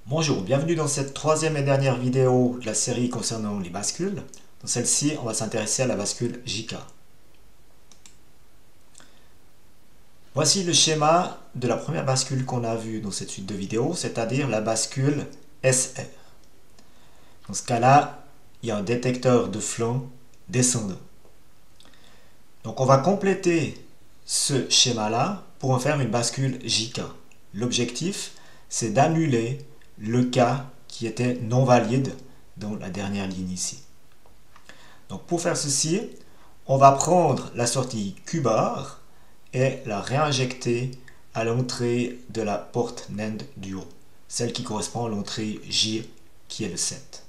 Bonjour, bienvenue dans cette troisième et dernière vidéo de la série concernant les bascules. Dans celle-ci, on va s'intéresser à la bascule JK. Voici le schéma de la première bascule qu'on a vue dans cette suite de vidéos, c'est-à-dire la bascule SR. Dans ce cas-là, il y a un détecteur de flanc descendant. Donc on va compléter ce schéma-là pour en faire une bascule JK. L'objectif, c'est d'annuler le cas qui était non valide dans la dernière ligne ici. Donc pour faire ceci, on va prendre la sortie Q bar et la réinjecter à l'entrée de la porte NAND du haut, celle qui correspond à l'entrée J qui est le 7.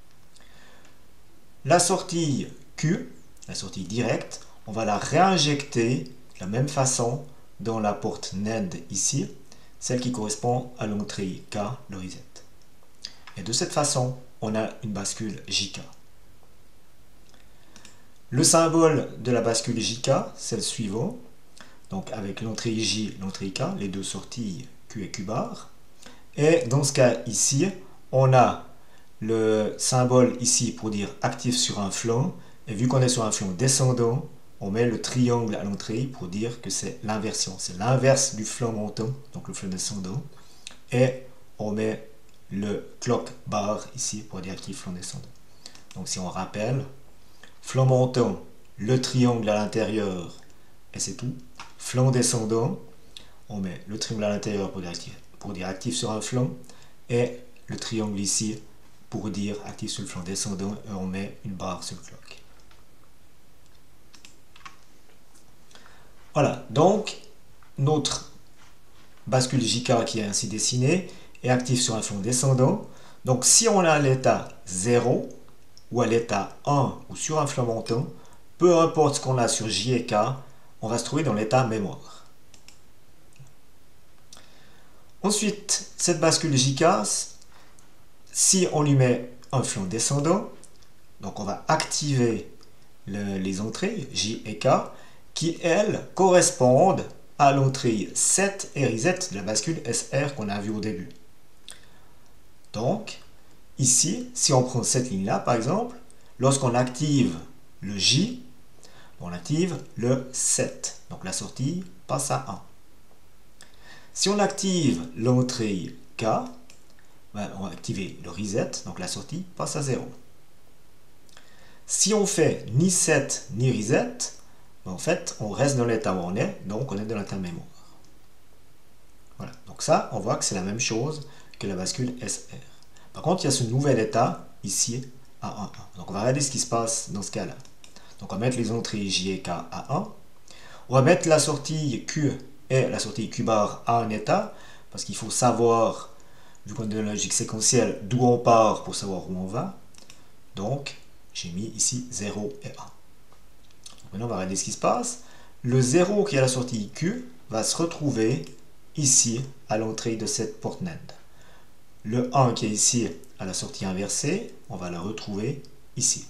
La sortie Q, la sortie directe, on va la réinjecter de la même façon dans la porte NAND ici, celle qui correspond à l'entrée K, le reset. Et de cette façon, on a une bascule JK. Le symbole de la bascule JK, c'est le suivant. Donc avec l'entrée J, l'entrée K, les deux sorties Q et Q bar. Et dans ce cas ici, on a le symbole ici pour dire actif sur un flanc. Et vu qu'on est sur un flanc descendant, on met le triangle à l'entrée pour dire que c'est l'inversion. C'est l'inverse du flanc montant, donc le flanc descendant. Et on met le clock bar ici pour dire actif flanc descendant. Donc si on rappelle, flanc montant, le triangle à l'intérieur, et c'est tout. Flanc descendant, on met le triangle à l'intérieur pour dire actif sur un flanc, et le triangle ici pour dire actif sur le flanc descendant, et on met une barre sur le clock. Voilà, donc notre bascule JK qui est ainsi dessinée est actif sur un flanc descendant. Donc si on a à l'état 0 ou à l'état 1 ou sur un flanc montant, peu importe ce qu'on a sur J et K, on va se trouver dans l'état mémoire. Ensuite, cette bascule JK, si on lui met un flanc descendant, donc on va activer les entrées J et K qui, elles, correspondent à l'entrée 7 et reset de la bascule SR qu'on a vue au début. Donc, ici, si on prend cette ligne-là, par exemple, lorsqu'on active le J, on active le 7. Donc la sortie passe à 1. Si on active l'entrée K, on va activer le reset, donc la sortie passe à 0. Si on fait ni 7 ni reset, en fait, on reste dans l'état où on est, donc on est dans l'état mémoire. Voilà, donc ça, on voit que c'est la même chose que la bascule SR. Par contre, il y a ce nouvel état ici à 1, 1. Donc on va regarder ce qui se passe dans ce cas-là. Donc on va mettre les entrées J et K à 1. On va mettre la sortie Q et la sortie Q bar à un état, parce qu'il faut savoir, du point de vue de la logique séquentielle, d'où on part pour savoir où on va. Donc, j'ai mis ici 0 et 1. Donc maintenant, on va regarder ce qui se passe. Le 0 qui est à la sortie Q va se retrouver ici, à l'entrée de cette porte NAND. Le 1 qui est ici, à la sortie inversée, on va le retrouver ici.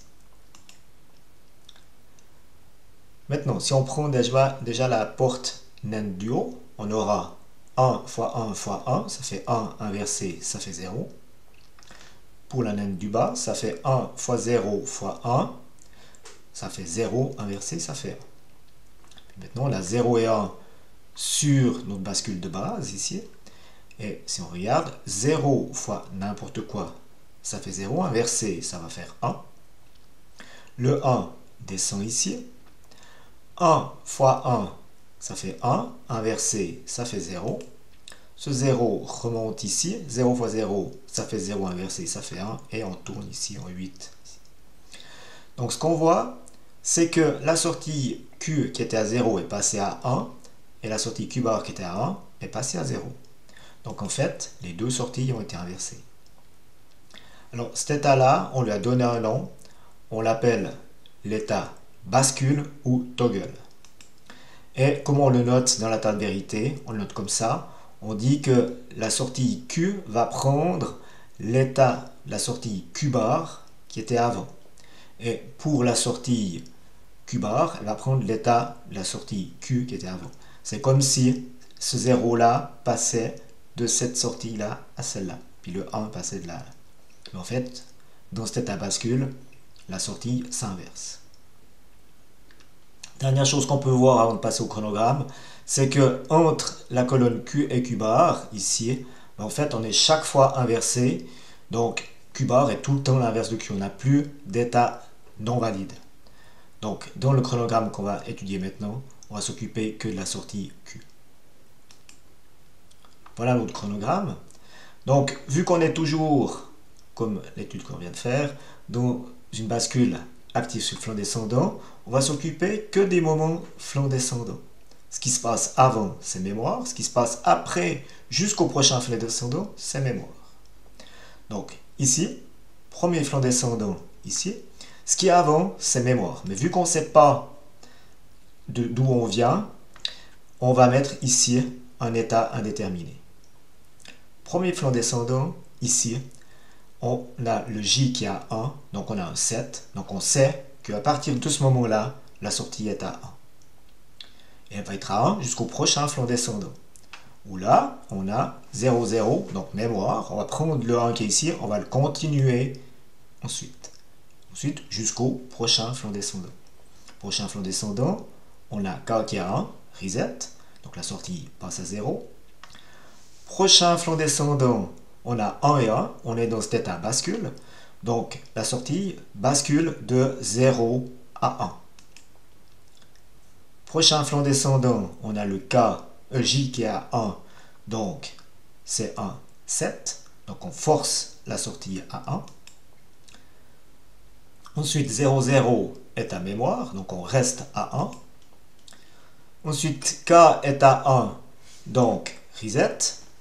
Maintenant, si on prend déjà la porte NAND du haut, on aura 1 fois 1 fois 1, ça fait 1 inversé, ça fait 0. Pour la NAND du bas, ça fait 1 fois 0 fois 1, ça fait 0 inversé, ça fait 1. Puis maintenant, la 0 et 1 sur notre bascule de base ici. Et si on regarde, 0 fois n'importe quoi, ça fait 0. Inversé, ça va faire 1. Le 1 descend ici. 1 fois 1, ça fait 1. Inversé, ça fait 0. Ce 0 remonte ici. 0 fois 0, ça fait 0. Inversé, ça fait 1. Et on tourne ici en 8. Donc ce qu'on voit, c'est que la sortie Q qui était à 0 est passée à 1. Et la sortie Q bar qui était à 1 est passée à 0. Donc en fait, les deux sorties ont été inversées. Alors cet état-là, on lui a donné un nom. On l'appelle l'état bascule ou toggle. Et comment on le note dans la table vérité? On le note comme ça. On dit que la sortie Q va prendre l'état de la sortie Q bar qui était avant. Et pour la sortie Q bar, elle va prendre l'état de la sortie Q qui était avant. C'est comme si ce 0-là passait de cette sortie-là à celle-là. puis le 1 passait de là à là. Mais en fait, dans cet état bascule, la sortie s'inverse. Dernière chose qu'on peut voir avant de passer au chronogramme, c'est que entre la colonne Q et Q bar, ici, en fait, on est chaque fois inversé. Donc, Q bar est tout le temps l'inverse de Q. On n'a plus d'état non valide. Donc, dans le chronogramme qu'on va étudier maintenant, on va s'occuper que de la sortie Q. Voilà notre chronogramme. Donc, vu qu'on est toujours, comme l'étude qu'on vient de faire, dans une bascule active sur le flanc descendant, on va s'occuper que des moments flanc descendant. Ce qui se passe avant, c'est mémoire. Ce qui se passe après, jusqu'au prochain flanc descendant, c'est mémoire. Donc, ici, premier flanc descendant, ici. Ce qui est avant, c'est mémoire. Mais vu qu'on ne sait pas d'où on vient, on va mettre ici un état indéterminé. Premier flanc descendant, ici, on a le J qui est à 1, donc on a un 7. Donc on sait qu'à partir de ce moment-là, la sortie est à 1. Et elle va être à 1 jusqu'au prochain flanc descendant. Où là, on a 0, 0, donc mémoire. On va prendre le 1 qui est ici, on va le continuer ensuite. Ensuite, jusqu'au prochain flanc descendant. Prochain flanc descendant, on a K qui est à 1, reset, donc la sortie passe à 0. Prochain flanc descendant, on a 1 et 1, on est dans cet état bascule, donc la sortie bascule de 0 à 1. Prochain flanc descendant, on a le J qui est à 1, donc c'est 1, 7, donc on force la sortie à 1. Ensuite 0, 0 est à mémoire, donc on reste à 1. Ensuite K est à 1, donc reset.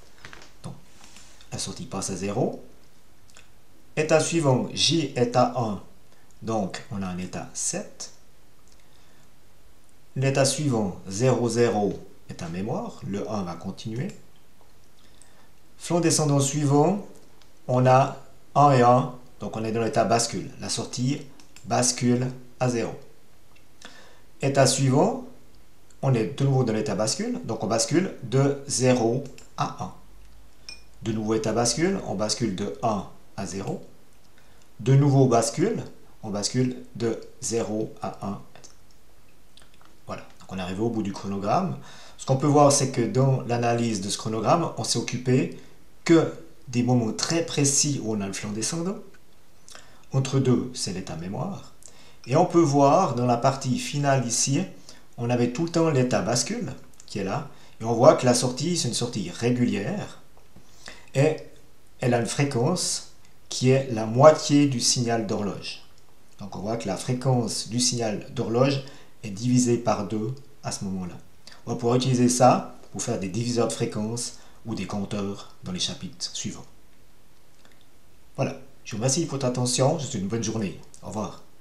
La sortie passe à 0. État suivant, J est à 1, donc on a un état 7. L'état suivant, 0, 0 est à mémoire, le 1 va continuer. Flanc descendant suivant, on a 1 et 1, donc on est dans l'état bascule. La sortie bascule à 0. État suivant, on est de nouveau dans l'état bascule, donc on bascule de 0 à 1. De nouveau état bascule, on bascule de 1 à 0. De nouveau bascule, on bascule de 0 à 1. Voilà, donc on est arrivé au bout du chronogramme. Ce qu'on peut voir, c'est que dans l'analyse de ce chronogramme, on s'est occupé que des moments très précis où on a le flanc descendant. Entre deux, c'est l'état mémoire. Et on peut voir dans la partie finale ici, on avait tout le temps l'état bascule qui est là. Et on voit que la sortie, c'est une sortie régulière. Et elle a une fréquence qui est la moitié du signal d'horloge. Donc on voit que la fréquence du signal d'horloge est divisée par 2 à ce moment-là. On va pouvoir utiliser ça pour faire des diviseurs de fréquence ou des compteurs dans les chapitres suivants. Voilà, je vous remercie pour votre attention, je vous souhaite une bonne journée. Au revoir.